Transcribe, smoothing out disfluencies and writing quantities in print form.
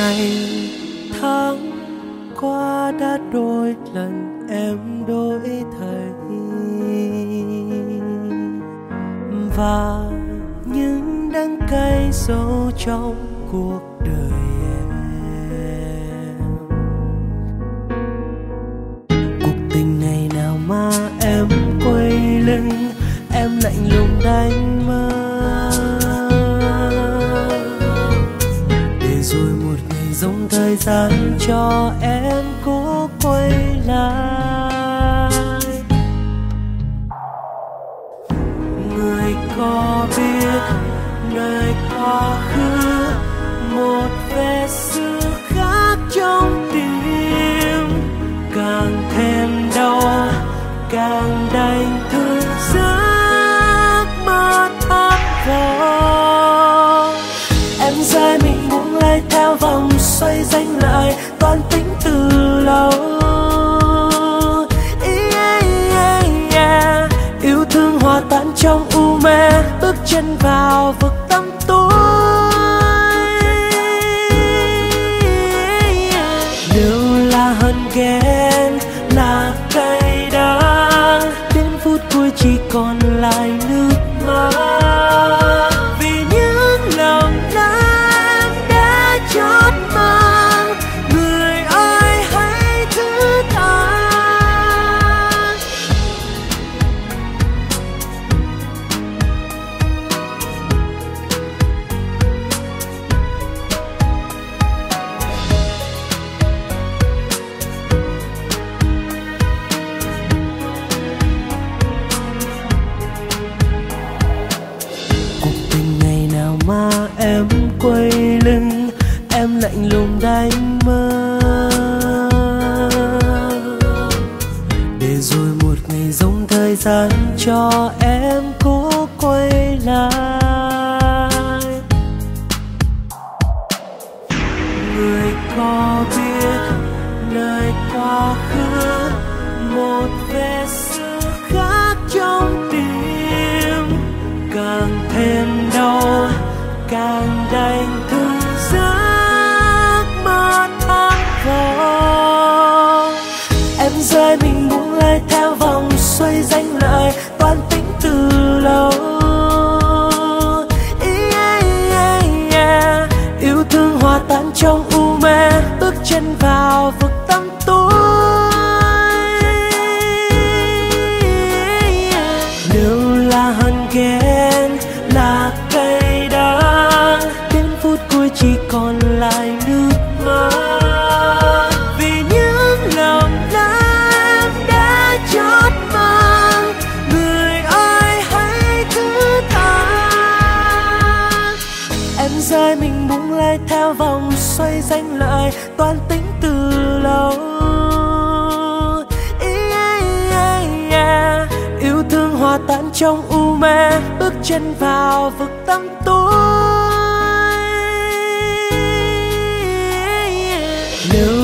ngày tháng qua đã đôi lần em đổi thay, và những đắng cay sâu trong cuộc đời em. Cuộc tình ngày nào mà em quay lưng, em lạnh lùng đánh mất, để rồi một ngày giống thời gian cho em cố quay lại. Người có biết nơi quá khứ một vết xưa khác trong tim, càng thêm đau càng đành thương giấc mơ thất vọng. Em rơi mình buông lơi theo vòng xoay danh lại toan tính từ lâu. Yêu thương hòa tan trong u mê, bước chân vào vực tăm tối. Nếu là hận ghen là cay đắng, đến phút cuối chỉ còn lại nước mắt. Vì những lòng em đã chót mang, người ơi hãy thứ tha. Mà em quay lưng, em lạnh lùng đánh mất, để rồi một ngày giống thời gian cho em cố quay lại. Người có biết nơi quá khứ một vết xưa khác trong tim, càng thêm đau càng đành thương giấc mơ thất vọng. Em rơi mình buông lơi theo vòng xoay danh lại toan tính từ lâu. Yêu thương hòa tan trong u mê, bước chân vào vực tăm tối. Nếu là hận ghen là cay đắng, đến phút cuối chỉ còn lại nước mắt. Vì những lòng em đã chót mang, người ơi hãy thứ tha. Em rơi mình buông lơi theo vòng xoay danh lại toan tính từ lâu. Yêu thương hòa tan trong u mê, bước chân vào vực tăm tối. Nếu